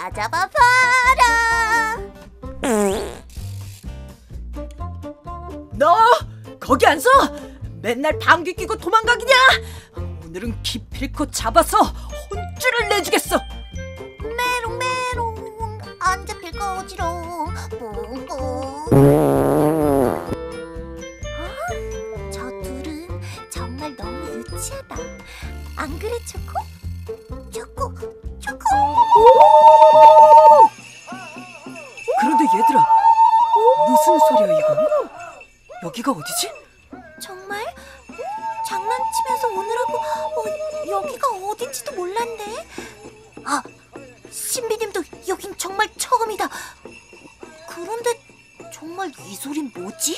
따잡아 봐라. 너 거기 안 서! 맨날 방귀 뀌고 도망가기냐? 오늘은 기필코 잡아서 혼쭐을 내주겠어. 메롱메롱 안 잡힐 거지롱. 뿡뿡. 저 둘은 정말 너무 유치하다. 안 그래, 초코? 초코. 그런데 얘들아, 무슨 소리야 이건? 여기가 어디지? 정말? 장난치면서 오느라고 여기가 어딘지도 몰랐네. 아, 신비님도 여긴 정말 처음이다. 그런데 정말 이 소린 뭐지?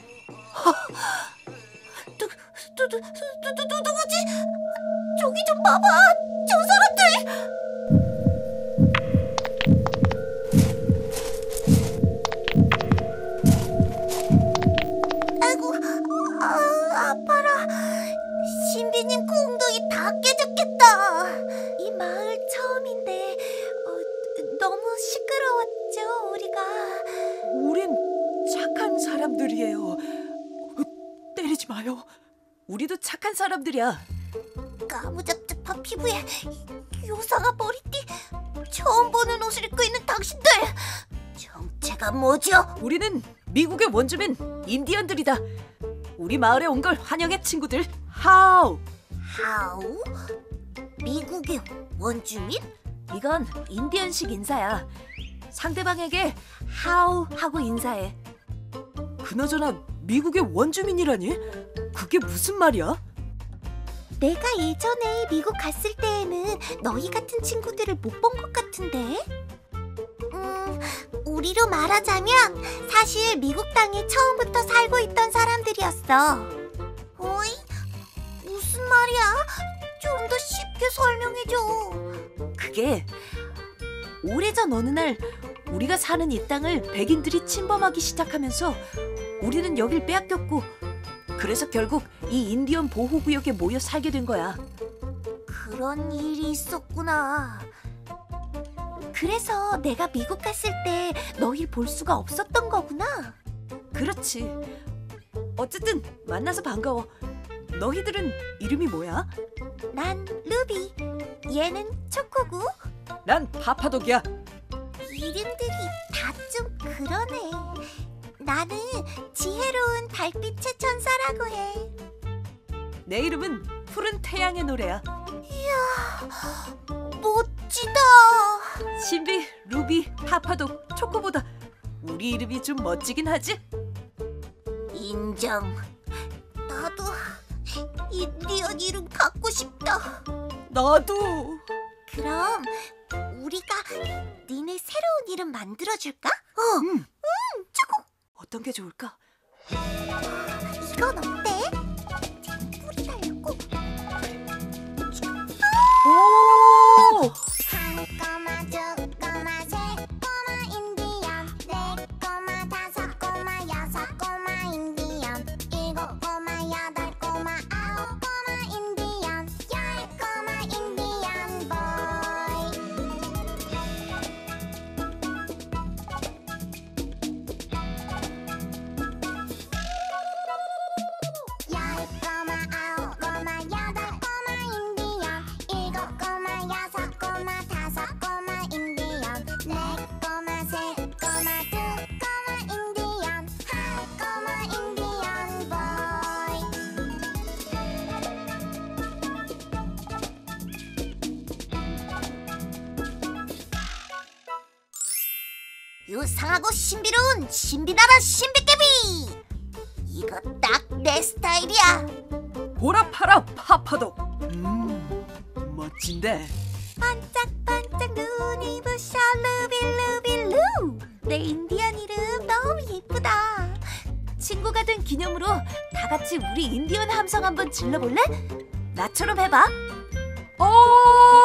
누구지? 저기 좀 봐봐, 저 사람들. 아이고, 아파라. 신비님 엉덩이 다 깨졌겠다. 이 마을 처음인데 너무 시끄러웠죠, 우리가. 우린 착한 사람들이에요. 때리지 마요. 우리도 착한 사람들이야. 까무잡잡한 피부에 요상한 머리띠, 처음 보는 옷을 입고 있는 당신들, 정체가 뭐죠? 우리는 미국의 원주민 인디언들이다. 우리 마을에 온 걸 환영해, 친구들. 하우. 하우? 미국의 원주민? 이건 인디언식 인사야. 상대방에게 하우 하고 인사해. 그나저나 미국의 원주민이라니? 그게 무슨 말이야? 내가 예전에 미국 갔을 때에는 너희 같은 친구들을 못 본 것 같은데? 우리로 말하자면 사실 미국 땅에 처음부터 살고 있던 사람들이었어. 어이? 무슨 말이야? 좀 더 쉽게 설명해줘. 그게 오래전 어느 날 우리가 사는 이 땅을 백인들이 침범하기 시작하면서 우리는 여길 빼앗겼고, 그래서 결국 이 인디언 보호구역에 모여 살게 된 거야. 그런 일이 있었구나. 그래서 내가 미국 갔을 때 너희 볼 수가 없었던 거구나. 그렇지. 어쨌든 만나서 반가워. 너희들은 이름이 뭐야? 난 루비, 얘는 초코고. 난 파파독이야. 이름들이 다 좀 그러네. 나는 지혜로운 달빛의 천사라고 해. 내 이름은 푸른 태양의 노래야. 이야, 멋지다. 신비, 루비, 파파독, 초코보다 우리 이름이 좀 멋지긴 하지? 인정. 나도 인디언 이름 갖고 싶다. 나도. 그럼 우리가 니네 새로운 이름 만들어줄까? 초코. 어떤 게 좋을까? 이건 어때? 뿌리를 하려고. 오! 한 꼬마, 두 꼬마, 세 꼬마 인디언, 네 꼬마, 다섯 꼬마, 여섯 꼬마 인디언, 일곱 꼬마, 여덟 꼬마, 아홉 꼬마 인디언, 열 꼬마 인디언 보이. 열 꼬마, 아홉 꼬마, 여덟 꼬마 인디언, 일곱 꼬마, 여섯 꼬마, 다섯 꼬마 인디언, 네 꼬마, 세 꼬마, 두 꼬마 인디언, 한 꼬마 인디언 보이. 유상하고 신비로운 신비나라 신비깨비! 이거 딱 내 스타일이야. 보라 파라 파파독. 멋진데. 반짝반짝 눈이 부셔 루빌루빌루. 내 인디언 이름 너무 예쁘다. 친구가 된 기념으로 다 같이 우리 인디언 함성 한번 질러볼래? 나처럼 해봐. 오!